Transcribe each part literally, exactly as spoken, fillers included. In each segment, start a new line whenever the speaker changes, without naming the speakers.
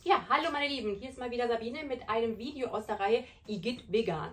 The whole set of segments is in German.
Ja, hallo meine Lieben, hier ist mal wieder Sabine mit einem Video aus der Reihe Igitt vegan.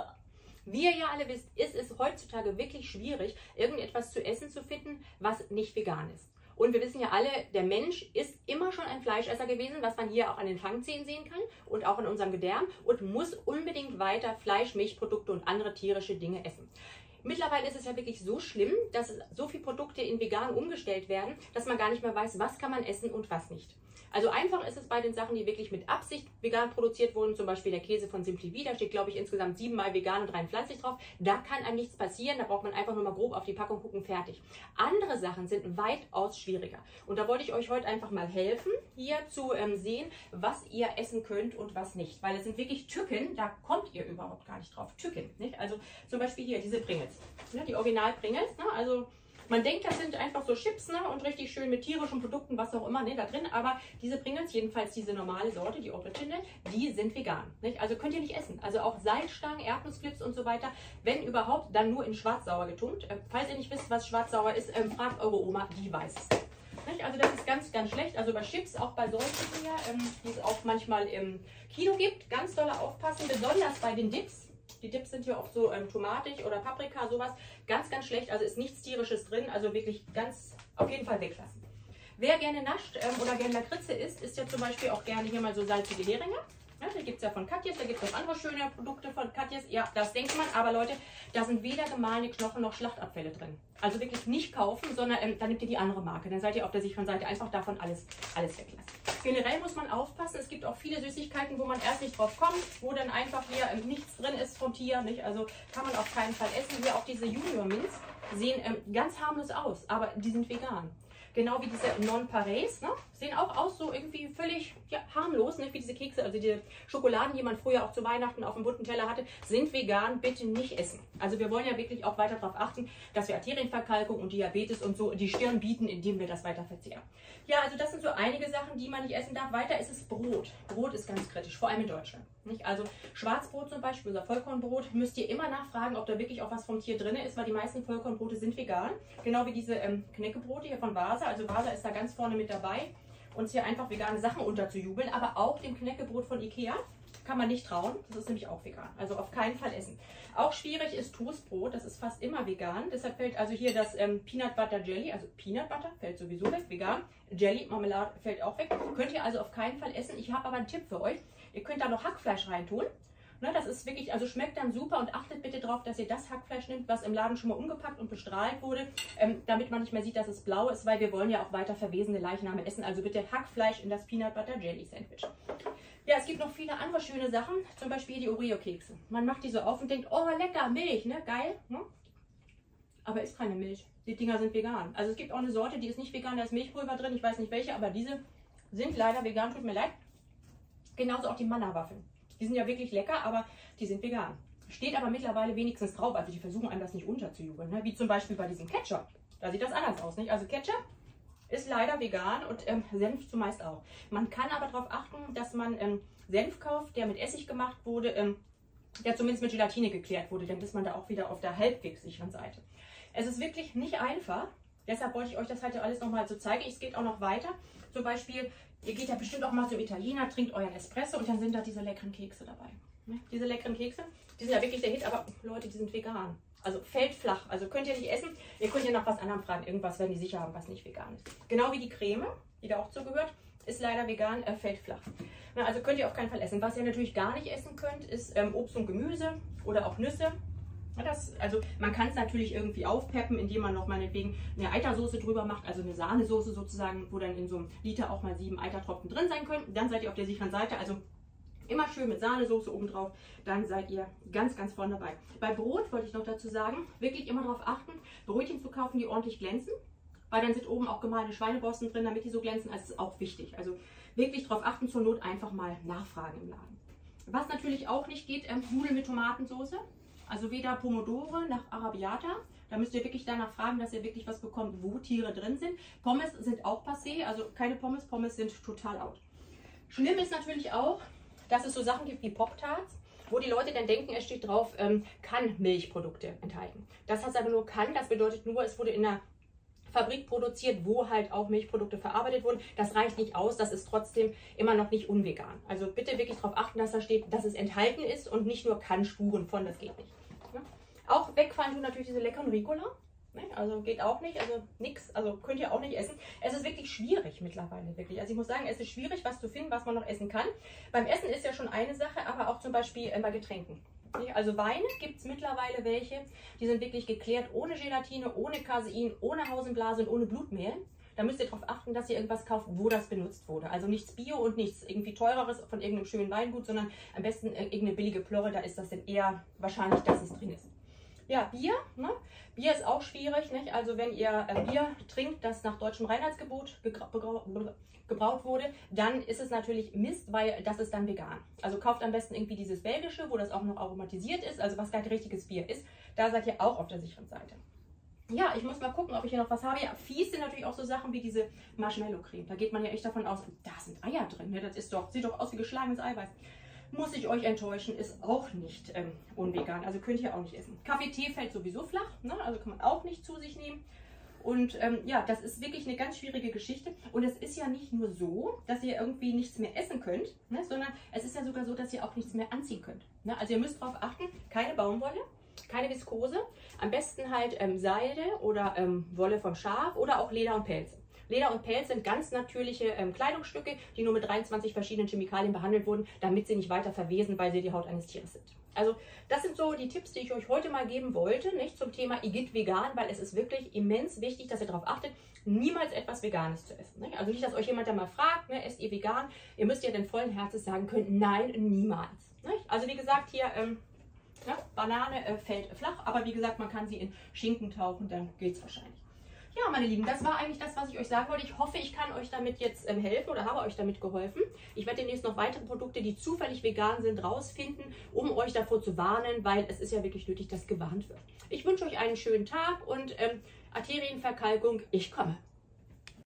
Wie ihr ja alle wisst, ist es heutzutage wirklich schwierig, irgendetwas zu essen zu finden, was nicht vegan ist. Und wir wissen ja alle, der Mensch ist immer schon ein Fleischesser gewesen, was man hier auch an den Fangzähnen sehen kann und auch in unserem Gedärm und muss unbedingt weiter Fleisch, Milchprodukte und andere tierische Dinge essen. Mittlerweile ist es ja wirklich so schlimm, dass so viele Produkte in vegan umgestellt werden, dass man gar nicht mehr weiß, was kann man essen und was nicht. Also einfach ist es bei den Sachen, die wirklich mit Absicht vegan produziert wurden, zum Beispiel der Käse von Simply V, da steht glaube ich insgesamt siebenmal vegan und rein pflanzlich drauf. Da kann einem nichts passieren, da braucht man einfach nur mal grob auf die Packung gucken, fertig. Andere Sachen sind weitaus schwieriger. Und da wollte ich euch heute einfach mal helfen, hier zu ähm, sehen, was ihr essen könnt und was nicht. Weil es sind wirklich Tücken, da kommt ihr überhaupt gar nicht drauf. Tücken, nicht? Also zum Beispiel hier diese Pringles, ne? Die Original Pringles, ne? Also man denkt, das sind einfach so Chips, ne? Und richtig schön mit tierischen Produkten, was auch immer, ne? Da drin. Aber diese Pringles, jedenfalls diese normale Sorte, die Original, die sind vegan. Nicht? Also könnt ihr nicht essen. Also auch Salzstangen, Erdnussflips und so weiter, wenn überhaupt, dann nur in schwarzsauer getunkt. Äh, falls ihr nicht wisst, was schwarzsauer ist, ähm, fragt eure Oma, die weiß es. Nicht? Also das ist ganz, ganz schlecht. Also bei Chips, auch bei solchen hier, ähm, die es auch manchmal im Kino gibt, ganz doll aufpassen, besonders bei den Dips. Die Dips sind hier oft so ähm, tomatig oder Paprika, sowas. Ganz, ganz schlecht. Also ist nichts Tierisches drin. Also wirklich ganz auf jeden Fall weglassen. Wer gerne nascht ähm, oder gerne Lakritze isst, isst ja zum Beispiel auch gerne hier mal so salzige Heringe. Ja, da gibt es ja von Katjes, da gibt es auch andere schöne Produkte von Katjes. Ja, das denkt man. Aber Leute, da sind weder gemahlene Knochen noch Schlachtabfälle drin. Also wirklich nicht kaufen, sondern ähm, dann nehmt ihr die andere Marke. Dann seid ihr auf der sicheren Seite, einfach davon alles, alles weglassen. Generell muss man aufpassen, es gibt auch viele Süßigkeiten, wo man erst nicht drauf kommt, wo dann einfach hier ähm, nichts drin ist vom Tier. Nicht? Also kann man auf keinen Fall essen. Hier auch diese Junior Mints sehen ähm, ganz harmlos aus, aber die sind vegan. Genau wie diese Non-Pareils, ne? Sehen auch aus so irgendwie völlig ja, harmlos, nicht wie diese Kekse, also die Schokoladen, die man früher auch zu Weihnachten auf dem bunten Teller hatte, sind vegan, bitte nicht essen. Also wir wollen ja wirklich auch weiter darauf achten, dass wir Arterienverkalkung und Diabetes und so die Stirn bieten, indem wir das weiter verzehren. Ja, also das sind so einige Sachen, die man nicht essen darf. Weiter ist es Brot. Brot ist ganz kritisch, vor allem in Deutschland. Nicht? Also Schwarzbrot zum Beispiel, unser Vollkornbrot, müsst ihr immer nachfragen, ob da wirklich auch was vom Tier drin ist, weil die meisten Vollkornbrote sind vegan. Genau wie diese ähm, Knäckebrote hier von Vasa. Also Vasa ist da ganz vorne mit dabei, uns hier einfach vegane Sachen unterzujubeln. Aber auch dem Knäckebrot von Ikea kann man nicht trauen. Das ist nämlich auch vegan. Also auf keinen Fall essen. Auch schwierig ist Toastbrot. Das ist fast immer vegan. Deshalb fällt also hier das ähm, Peanut Butter Jelly, also Peanut Butter fällt sowieso weg, vegan. Jelly, Marmelade fällt auch weg. Könnt ihr also auf keinen Fall essen. Ich habe aber einen Tipp für euch. Ihr könnt da noch Hackfleisch reintun. Ne, das ist wirklich, also schmeckt dann super und achtet bitte darauf, dass ihr das Hackfleisch nimmt, was im Laden schon mal umgepackt und bestrahlt wurde, ähm, damit man nicht mehr sieht, dass es blau ist, weil wir wollen ja auch weiter verwesene Leichname essen. Also bitte Hackfleisch in das Peanut Butter Jelly Sandwich. Ja, es gibt noch viele andere schöne Sachen, zum Beispiel die Oreo-Kekse. Man macht die so auf und denkt, oh lecker, Milch, ne, geil. Ne? Aber ist keine Milch. Die Dinger sind vegan. Also es gibt auch eine Sorte, die ist nicht vegan, da ist Milchpulver drin, ich weiß nicht welche, aber diese sind leider vegan, tut mir leid. Genauso auch die Manna-Waffeln. Die sind ja wirklich lecker, aber die sind vegan. Steht aber mittlerweile wenigstens drauf, also die versuchen einem das nicht unterzujubeln. Ne? Wie zum Beispiel bei diesem Ketchup. Da sieht das anders aus, nicht? Also Ketchup ist leider vegan und ähm, Senf zumeist auch. Man kann aber darauf achten, dass man ähm, Senf kauft, der mit Essig gemacht wurde, ähm, der zumindest mit Gelatine geklärt wurde. Dann ist man da auch wieder auf der halbwegs sicheren Seite. Es ist wirklich nicht einfach. Deshalb wollte ich euch das heute alles nochmal so zeigen. Es geht auch noch weiter. Zum Beispiel, ihr geht ja bestimmt auch mal zum Italiener, trinkt euren Espresso und dann sind da diese leckeren Kekse dabei. Ne? Diese leckeren Kekse, die sind ja wirklich der Hit, aber Leute, die sind vegan. Also fällt flach. Also könnt ihr nicht essen. Ihr könnt ja nach was anderem fragen. Irgendwas werden die sicher haben, was nicht vegan ist. Genau wie die Creme, die da auch zugehört, ist leider vegan, äh, fällt flach. Na, also könnt ihr auf keinen Fall essen. Was ihr natürlich gar nicht essen könnt, ist ähm, Obst und Gemüse oder auch Nüsse. Das, also man kann es natürlich irgendwie aufpeppen, indem man noch meinetwegen eine Eitersoße drüber macht, also eine Sahnesoße sozusagen, wo dann in so einem Liter auch mal sieben Eitertropfen drin sein können. Dann seid ihr auf der sicheren Seite, also immer schön mit Sahnesoße obendrauf, dann seid ihr ganz, ganz vorne dabei. Bei Brot wollte ich noch dazu sagen, wirklich immer darauf achten, Brötchen zu kaufen, die ordentlich glänzen, weil dann sind oben auch gemahlene Schweineborsten drin, damit die so glänzen, also das ist auch wichtig. Also wirklich darauf achten, zur Not einfach mal nachfragen im Laden. Was natürlich auch nicht geht, ähm, Nudeln mit Tomatensauce. Also weder Pomodore nach Arrabbiata. Da müsst ihr wirklich danach fragen, dass ihr wirklich was bekommt, wo Tiere drin sind. Pommes sind auch passé, also keine Pommes. Pommes sind total out. Schlimm ist natürlich auch, dass es so Sachen gibt wie Pop-Tarts, wo die Leute dann denken, es steht drauf, ähm, kann Milchprodukte enthalten. Das heißt aber nur kann, das bedeutet nur, es wurde in einer Fabrik produziert, wo halt auch Milchprodukte verarbeitet wurden. Das reicht nicht aus, das ist trotzdem immer noch nicht unvegan. Also bitte wirklich darauf achten, dass da steht, dass es enthalten ist und nicht nur kann Spuren von, das geht nicht. Ja? Auch wegfallen tun natürlich diese leckeren Ricola. Ne? Also geht auch nicht, also nichts, also könnt ihr auch nicht essen. Es ist wirklich schwierig mittlerweile, wirklich. Also ich muss sagen, es ist schwierig, was zu finden, was man noch essen kann. Beim Essen ist ja schon eine Sache, aber auch zum Beispiel äh, bei Getränken. Also Weine gibt es mittlerweile welche, die sind wirklich geklärt, ohne Gelatine, ohne Casein, ohne Hausenblase und ohne Blutmehl. Da müsst ihr darauf achten, dass ihr irgendwas kauft, wo das benutzt wurde. Also nichts Bio und nichts irgendwie teureres von irgendeinem schönen Weingut, sondern am besten irgendeine billige Plörre, da ist das dann eher wahrscheinlich, dass es drin ist. Ja, Bier. Ne? Bier ist auch schwierig. Nicht? Also wenn ihr äh, Bier trinkt, das nach deutschem Reinheitsgebot gebraut wurde, dann ist es natürlich Mist, weil das ist dann vegan. Also kauft am besten irgendwie dieses belgische, wo das auch noch aromatisiert ist, also was kein richtiges Bier ist. Da seid ihr auch auf der sicheren Seite. Ja, ich muss mal gucken, ob ich hier noch was habe. Ja, fies sind natürlich auch so Sachen wie diese Marshmallow-Creme. Da geht man ja echt davon aus, da sind Eier drin. Ne? Das ist doch, sieht doch aus wie geschlagenes Eiweiß. Muss ich euch enttäuschen, ist auch nicht ähm, unvegan. Also könnt ihr auch nicht essen. Kaffee, Tee fällt sowieso flach, ne? Also kann man auch nicht zu sich nehmen. Und ähm, ja, das ist wirklich eine ganz schwierige Geschichte. Und es ist ja nicht nur so, dass ihr irgendwie nichts mehr essen könnt, ne? Sondern es ist ja sogar so, dass ihr auch nichts mehr anziehen könnt. Ne? Also ihr müsst darauf achten, keine Baumwolle, keine Viskose, am besten halt ähm, Seide oder ähm, Wolle vom Schaf oder auch Leder und Pelze. Leder und Pelz sind ganz natürliche ähm, Kleidungsstücke, die nur mit dreiundzwanzig verschiedenen Chemikalien behandelt wurden, damit sie nicht weiter verwesen, weil sie die Haut eines Tieres sind. Also das sind so die Tipps, die ich euch heute mal geben wollte, nicht zum Thema Igitt vegan, weil es ist wirklich immens wichtig, dass ihr darauf achtet, niemals etwas Veganes zu essen. Nicht? Also nicht, dass euch jemand da mal fragt, ne, esst ihr vegan? Ihr müsst ja den vollen Herzens sagen können, nein, niemals. Nicht? Also wie gesagt, hier ähm, ja, Banane äh, fällt flach, aber wie gesagt, man kann sie in Schinken tauchen, dann geht es wahrscheinlich. Ja, meine Lieben, das war eigentlich das, was ich euch sagen wollte. Ich hoffe, ich kann euch damit jetzt ähm, helfen oder habe euch damit geholfen. Ich werde demnächst noch weitere Produkte, die zufällig vegan sind, rausfinden, um euch davor zu warnen, weil es ist ja wirklich nötig, dass gewarnt wird. Ich wünsche euch einen schönen Tag und ähm, Arterienverkalkung, ich komme.